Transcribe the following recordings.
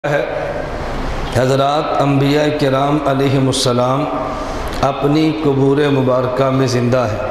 ہے حضرات انبیاء کرام علیہم السلام اپنی قبور مبارکہ میں زندہ ہے،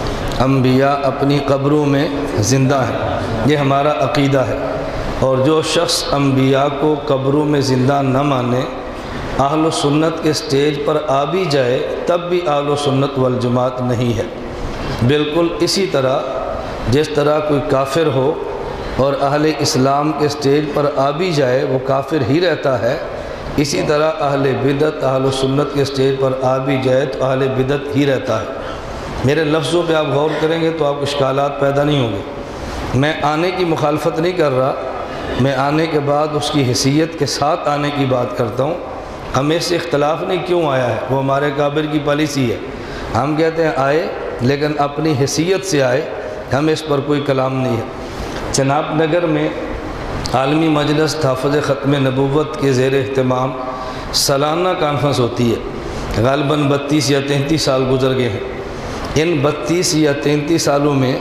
انبیاء اپنی قبروں میں زندہ ہیں، یہ ہمارا عقیدہ ہے۔ اور جو شخص انبیاء کو قبروں میں زندہ نہ مانے، اہل سنت کے سٹیج پر آ بھی جائے تب بھی اہل سنت والجماعت نہیں ہے۔ بالکل اسی طرح جس طرح کوئی کافر ہو اور اہل اسلام کے سٹیج پر آ بھی جائے وہ کافر ہی رہتا ہے، اسی طرح اہل بدعت اہل سنت کے سٹیج پر آ بھی جائے تو اہل بدعت ہی رہتا ہے۔ میرے لفظوں پہ آپ غور کریں گے تو آپ کو اشکالات پیدا نہیں ہوں گے۔ میں آنے کی مخالفت نہیں کر رہا، میں آنے کے بعد اس کی حیثیت کے ساتھ آنے کی بات کرتا ہوں۔ ہمیں سے اختلاف نہیں کیوں آیا ہے، وہ ہمارے کابر کی پالیسی ہے۔ ہم کہتے ہیں آئے لیکن اپنی حیثیت سے آئے، ہمیں اس پر کوئی کلام نہیں ہے۔ چناب نگر میں عالمی مجلس تحفظ ختم نبوت کے زیر اہتمام سالانہ کانفرنس ہوتی ہے۔ غالباً 32 یا 33 سال گزر گئے ہیں۔ ان 32 یا 33 سالوں میں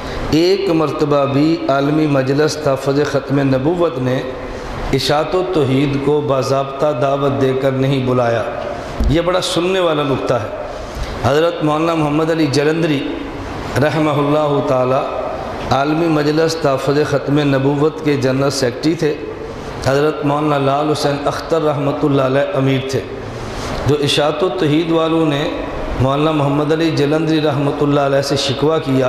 ایک مرتبہ بھی عالمی مجلس تحفظ ختم نبوت نے اشاعت و توحید کو باضابطہ دعوت دے کر نہیں بلایا۔ یہ بڑا سننے والا نکتہ ہے۔ حضرت مولانا محمد علی جلندری رحمہ اللہ تعالی عالمی مجلس تحفظ ختم نبوت کے جنرل سیکرٹری تھے۔ حضرت مولانا لال حسین اختر رحمۃ اللہ علیہ امیر تھے۔ جو اشاعت و توحید والوں نے مولانا محمد علی جلندری رحمۃ اللہ علیہ سے شکوہ کیا،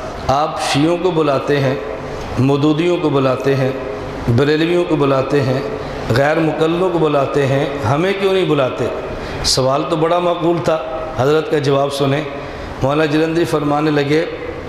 آپ شیعوں کو بلاتے ہیں، مودودیوں کو بلاتے ہیں، بریلویوں کو بلاتے ہیں، غیر مقلدوں کو بلاتے ہیں، ہمیں کیوں نہیں بلاتے؟ سوال تو بڑا معقول تھا۔ حضرت کا جواب سنیں۔ مولانا جلندری فرمانے لگے،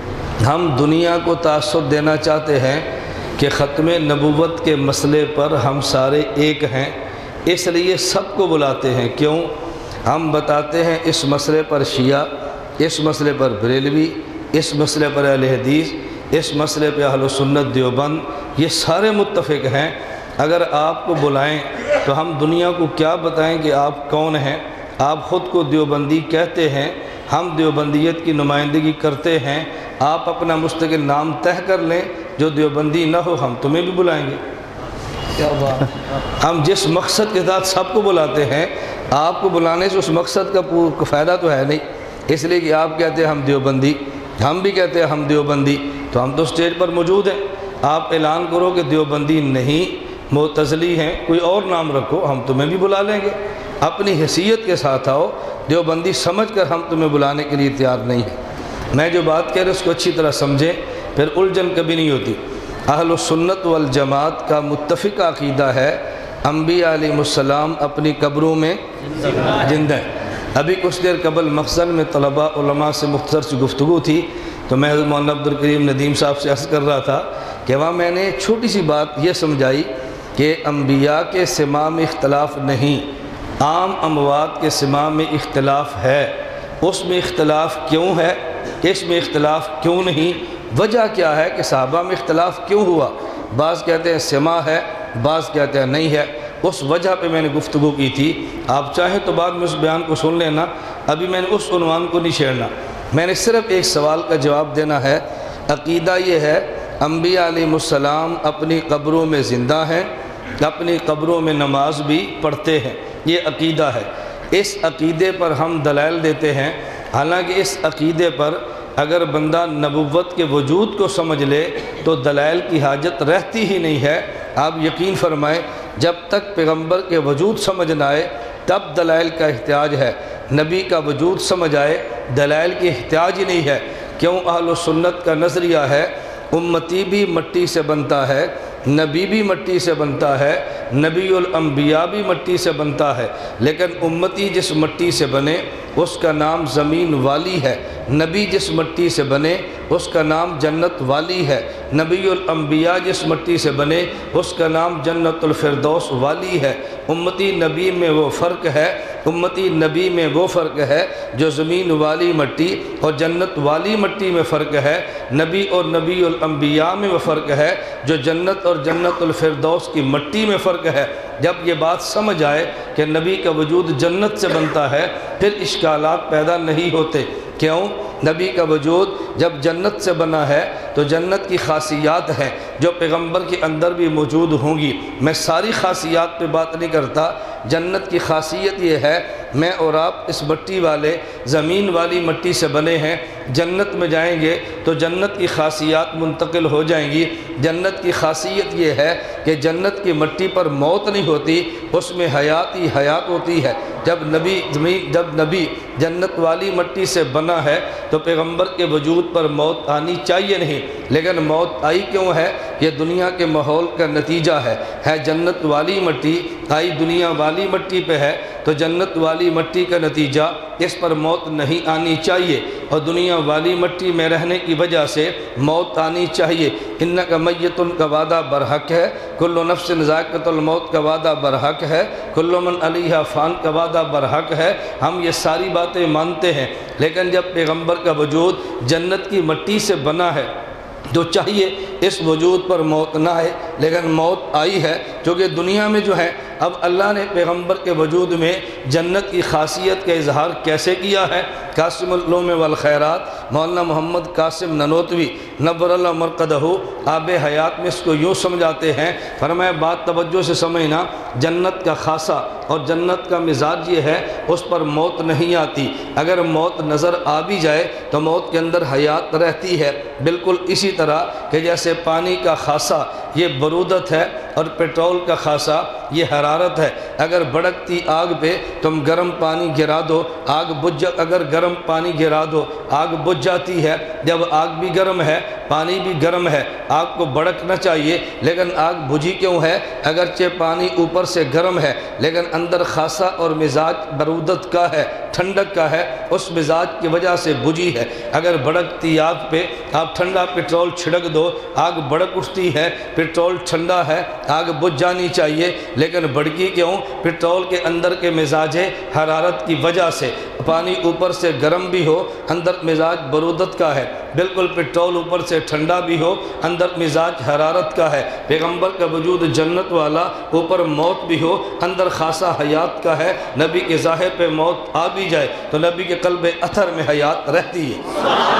ہم دنیا کو تاثر دینا چاہتے ہیں کہ ختم نبوت کے مسئلے پر ہم سارے ایک ہیں، اس لیے سب کو بلاتے ہیں۔ کیوں؟ ہم بتاتے ہیں اس مسئلے پر شیعہ، اس مسئلے پر بریلوی، اس مسئلے پر اہل حدیث، اس مسئلے پہ اہل سنت دیوبند، یہ سارے متفق ہیں۔ اگر آپ کو بلائیں تو ہم دنیا کو کیا بتائیں کہ آپ کون ہیں؟ آپ خود کو دیوبندی کہتے ہیں، ہم دیوبندیت کی نمائندگی کرتے ہیں۔ آپ اپنا مستقل نام طے کر لیں، جو دیوبندی نہ ہو ہم تمہیں بھی بلائیں گے۔ ہم جس مقصد کے ساتھ سب کو بلاتے ہیں، آپ کو بلانے سے اس مقصد کا فائدہ تو ہے نہیں، اس لیے کہ آپ کہتے ہیں ہم دیوبندی، ہم بھی کہتے ہیں ہم دیوبندی، تو ہم تو سٹیج پر موجود ہیں۔ آپ اعلان کرو کہ دیوبندی نہیں، معتزلی ہیں، کوئی اور نام رکھو، ہم تمہیں بھی بلا لیں گے۔ اپنی حیثیت کے ساتھ آؤ، دیوبندی سمجھ کر ہم تمہیں بلانے کے لیے تیار نہیں ہیں۔ میں جو بات کہہ رہا ہوں اس کو اچھی طرح سمجھیں، پھر الجھن کبھی نہیں ہوتی۔ اہل سنت والجماعت کا متفق عقیدہ ہے انبیاء علیہ السلام اپنی قبروں میں زندہ ہیں۔ ابھی کچھ دیر قبل مخزن میں طلباء علماء سے مختصر سی گفتگو تھی تو میں حضرت مولانا عبدالکریم ندیم صاحب سے عرض کر رہا تھا کہ وہاں میں نے چھوٹی سی بات یہ سمجھائی کہ انبیاء کے سماع میں اختلاف نہیں، عام اموات کے سماع میں اختلاف ہے۔ اس میں اختلاف کیوں ہے، اس میں اختلاف کیوں نہیں، وجہ کیا ہے کہ صحابہ میں اختلاف کیوں ہوا؟ بعض کہتے ہیں سماع ہے، بعض کہتے ہیں نہیں ہے۔ اس وجہ پہ میں نے گفتگو کی تھی۔ آپ چاہیں تو بعد میں اس بیان کو سن لینا، ابھی میں نے اس عنوان کو نہیں چھیڑنا۔ میں نے صرف ایک سوال کا جواب دینا ہے۔ عقیدہ یہ ہے انبیاء علیہ السلام اپنی قبروں میں زندہ ہیں، اپنی قبروں میں نماز بھی پڑھتے ہیں، یہ عقیدہ ہے۔ اس عقیدے پر ہم دلائل دیتے ہیں، حالانکہ اس عقیدے پر اگر بندہ نبوت کے وجود کو سمجھ لے تو دلائل کی حاجت رہتی ہی نہیں ہے۔ آپ یقین فرمائیں، جب تک پیغمبر کے وجود سمجھ نہ آئے تب دلائل کا احتیاج ہے۔ نبی کا وجود سمجھ آئے دلائل کی احتیاج ہی نہیں ہے۔ کیوں؟ اہل سنت کا نظریہ ہے امتی بھی مٹی سے بنتا ہے، نبی بھی مٹی سے بنتا ہے، نبی الانبیاء بھی مٹی سے بنتا ہے، لیکن امتی جس مٹی سے بنے اس کا نام زمین والی ہے، نبی جس مٹی سے بنے اس کا نام جنت والی ہے، نبی الانبیاء جس مٹی سے بنے اس کا نام جنت الفردوس والی ہے۔ امتی نبی میں وہ فرق ہے، امتی نبی میں وہ فرق ہے جو زمین والی مٹی اور جنت والی مٹی میں فرق ہے، نبی اور نبی الانبیاء میں وہ فرق ہے جو جنت اور جنت الفردوس کی مٹی میں فرق ہے۔ جب یہ بات سمجھ آئے کہ نبی کا وجود جنت سے بنتا ہے پھر اشکالات پیدا نہیں ہوتے۔ کیوں؟ نبی کا وجود جب جنت سے بنا ہے تو جنت کی خاصیات ہیں جو پیغمبر کے اندر بھی موجود ہوں گی۔ میں ساری خاصیات پہ بات نہیں کرتا، جنت کی خاصیت یہ ہے میں اور آپ اس مٹی والے زمین والی مٹی سے بنے ہیں، جنت میں جائیں گے تو جنت کی خاصیات منتقل ہو جائیں گی۔ جنت کی خاصیت یہ ہے کہ جنت کی مٹی پر موت نہیں ہوتی، اس میں حیات ہی حیات ہوتی ہے۔ جب نبی جنت والی مٹی سے بنا ہے تو پیغمبر کے وجود پر موت آنی چاہیے نہیں، لیکن موت آئی کیوں ہے؟ یہ دنیا کے ماحول کا نتیجہ ہے جنت والی مٹی آئی دنیا والی مٹی پہ ہے تو جنت والی مٹی کا نتیجہ اس پر موت نہیں آنی چاہیے، اور دنیا والی مٹی میں رہنے کی وجہ سے موت آنی چاہیے۔ انکا میت کا وعدہ برحق ہے، کل نفس ذائقۃ الموت کا وعدہ برحق ہے، کل من علیہا فان کا وعدہ برحق ہے۔ ہم یہ ساری باتیں مانتے ہیں، لیکن جب پیغمبر کا وجود جنت کی مٹی سے بنا ہے تو چاہیے اس وجود پر موت نہ آئے، لیکن موت آئی ہے کیونکہ دنیا میں جو ہے اب اللہ نے پیغمبر کے وجود میں جنت کی خاصیت کا اظہار کیسے کیا ہے؟ قاسم العلوم والخیرات مولانا محمد قاسم ننوتوی نور اللہ مرقدہ آب حیات میں اس کو یوں سمجھاتے ہیں، فرمایا بات توجہ سے سمجھنا، جنت کا خاصہ اور جنت کا مزاج یہ ہے اس پر موت نہیں آتی، اگر موت نظر آ بھی جائے تو موت کے اندر حیات رہتی ہے۔ بالکل اسی طرح کہ جیسے پانی کا خاصہ یہ برودت ہے اور پیٹرول کا خاصہ یہ حرارت ہے، اگر بھڑکتی آگ پہ تم گرم پانی گرا دو آگ اگر گرم پانی گرا دو آگ بجھ جاتی ہے۔ جب آگ بھی گرم ہے پانی بھی گرم ہے، آگ کو بھڑکنا چاہیے لیکن آگ بجھی کیوں ہے؟ اگرچہ پانی اوپر سے گرم ہے لیکن اندر خاصہ اور مزاج برودت کا ہے، ٹھنڈک کا ہے، اس مزاج کی وجہ سے بجھی ہے۔ اگر بھڑکتی آگ پہ آپ ٹھنڈا پیٹرول چھڑک دو آگ بھڑک اٹھتی ہے، پیٹرول ٹھنڈا ہے آگ بجھ جانی چاہیے لیکن بھڑکی کیوں؟ پیٹرول کے اندر کے مزاج حرارت کی وجہ سے۔ پانی اوپر سے گرم بھی ہو اندر مزاج برودت کا ہے، بالکل پیٹرول اوپر سے ٹھنڈا بھی ہو اندر مزاج حرارت کا ہے۔ پیغمبر کا وجود جنت والا، اوپر موت بھی ہو اندر خاصہ حیات کا ہے۔ نبی کے ظاہر پہ موت آ بھی جائے تو نبی کے قلب اطہر میں حیات رہتی ہے۔